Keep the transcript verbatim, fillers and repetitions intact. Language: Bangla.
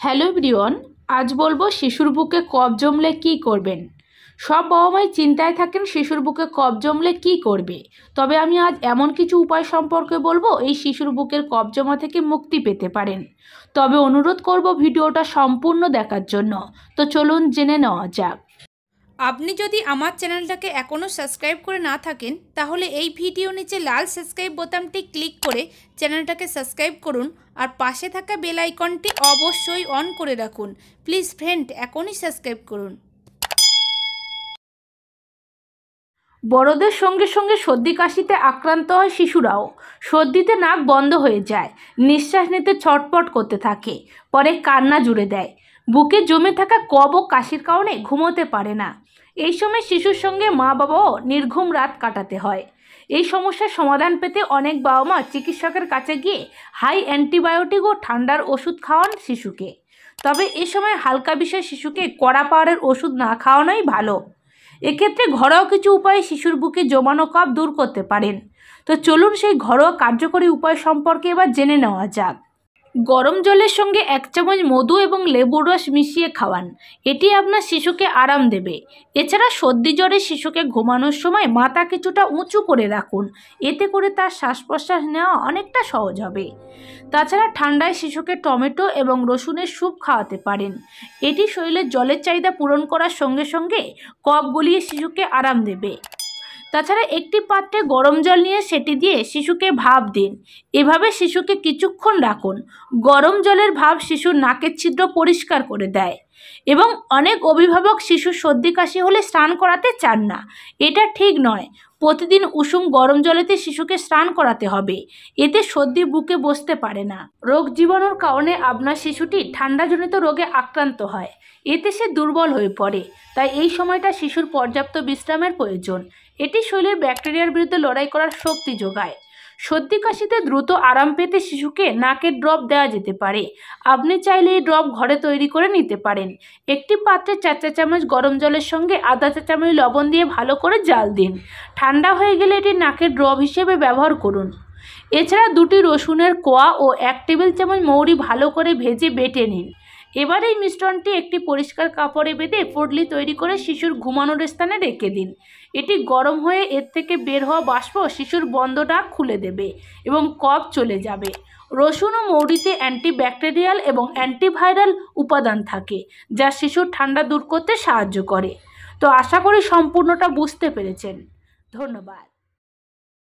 হ্যালো এভরিওয়ান, আজ বলবো শিশুর বুকে কফ জমলে কী করবেন। সব বাবা মাই চিন্তায় থাকেন শিশুর বুকে কফ জমলে কী করবে। তবে আমি আজ এমন কিছু উপায় সম্পর্কে বলবো এই শিশুর বুকের কফ জমা থেকে মুক্তি পেতে পারেন। তবে অনুরোধ করব ভিডিওটা সম্পূর্ণ দেখার জন্য। তো চলুন জেনে নেওয়া যাক। আপনি যদি আমার চ্যানেলটাকে এখনও সাবস্ক্রাইব করে না থাকেন তাহলে এই ভিডিও নিচে লাল সাবস্ক্রাইব বোতামটি ক্লিক করে চ্যানেলটাকে সাবস্ক্রাইব করুন আর পাশে থাকা বেল আইকনটি অবশ্যই অন করে রাখুন। প্লিজ ফ্রেন্ড, এখনই সাবস্ক্রাইব করুন। বড়দের সঙ্গে সঙ্গে সর্দি কাশিতে আক্রান্ত হয় শিশুরাও। সর্দিতে নাক বন্ধ হয়ে যায়, নিঃশ্বাস নিতে ছটপট করতে থাকে, পরে কান্না জুড়ে দেয়। বুকে জমে থাকা কফ ও কাশির কারণে ঘুমোতে পারে না। এই সময় শিশুর সঙ্গে মা বাবাও নির্ঘুম রাত কাটাতে হয়। এই সমস্যার সমাধান পেতে অনেক বাবা মা চিকিৎসকের কাছে গিয়ে হাই অ্যান্টিবায়োটিক ও ঠান্ডার ওষুধ খাওয়ান শিশুকে। তবে এ সময় হালকা বিষয়ে শিশুকে কড়া পাওয়ারের ওষুধ না খাওয়ানোই ভালো। এক্ষেত্রে ঘরোয়া কিছু উপায়ে শিশুর বুকে জমানো কফ দূর করতে পারেন। তো চলুন সেই ঘরোয়া কার্যকরী উপায় সম্পর্কে এবার জেনে নেওয়া যাক। গরম জলের সঙ্গে এক চামচ মধু এবং লেবুর রস মিশিয়ে খাওয়ান, এটি আপনার শিশুকে আরাম দেবে। এছাড়া সর্দি জ্বরে শিশুকে ঘুমানোর সময় মাথা কিছুটা উঁচু করে রাখুন, এতে করে তার শ্বাস প্রশ্বাস নেওয়া অনেকটা সহজ হবে। তাছাড়া ঠান্ডায় শিশুকে টমেটো এবং রসুনের স্যুপ খাওয়াতে পারেন, এটি শরীরের জলের চাহিদা পূরণ করার সঙ্গে সঙ্গে কফ গলিয়ে শিশুকে আরাম দেবে। তাছাড়া একটি পাত্রে গরম জল নিয়ে সেটি দিয়ে শিশুকে ভাপ দিন, এভাবে শিশুকে কিছুক্ষণ রাখুন। গরম জলের ভাপ শিশুর নাকের ছিদ্র পরিষ্কার করে দেয়। এবং অনেক অভিভাবক শিশুর সর্দি কাশি হলে স্নান করাতে চান না, এটা ঠিক নয়। প্রতিদিন উষুম গরম জলেতে শিশুকে স্নান করাতে হবে, এতে সর্দি বুকে বসতে পারে না। রোগ জীবাণুর কারণে আপনার শিশুটি ঠান্ডাজনিত রোগে আক্রান্ত হয়, এতে সে দুর্বল হয়ে পড়ে। তাই এই সময়টা শিশুর পর্যাপ্ত বিশ্রামের প্রয়োজন, এটি শরীরের ব্যাকটেরিয়ার বিরুদ্ধে লড়াই করার শক্তি যোগায়। সর্দি কাশিতে দ্রুত আরাম পেতে শিশুকে নাকের ড্রপ দেওয়া যেতে পারে। আপনি চাইলে এই ড্রপ ঘরে তৈরি করে নিতে পারেন। একটি পাত্রে চার চা চামচ গরম জলের সঙ্গে আধা চা চামচ লবণ দিয়ে ভালো করে জাল দিন। ঠান্ডা হয়ে গেলে এটি নাকের ড্রপ হিসেবে ব্যবহার করুন। এছাড়া দুটি রসুনের কোয়া ও এক টেবিল চামচ মৌরি ভালো করে ভেজে বেটে নিন। এবার এই মিশ্রণটি একটি পরিষ্কার কাপড়ে বেঁধে পুঁটলি তৈরি করে শিশুর ঘুমানোর স্থানে রেখে দিন। এটি গরম হয়ে এর থেকে বের হওয়া বাষ্প শিশুর বন্ধ নাক খুলে দেবে এবং কফ চলে যাবে। রসুন ও মৌরিতে অ্যান্টিব্যাকটেরিয়াল এবং অ্যান্টিভাইরাল উপাদান থাকে, যা শিশুর ঠান্ডা দূর করতে সাহায্য করে। তো আশা করি সম্পূর্ণটা বুঝতে পেরেছেন। ধন্যবাদ।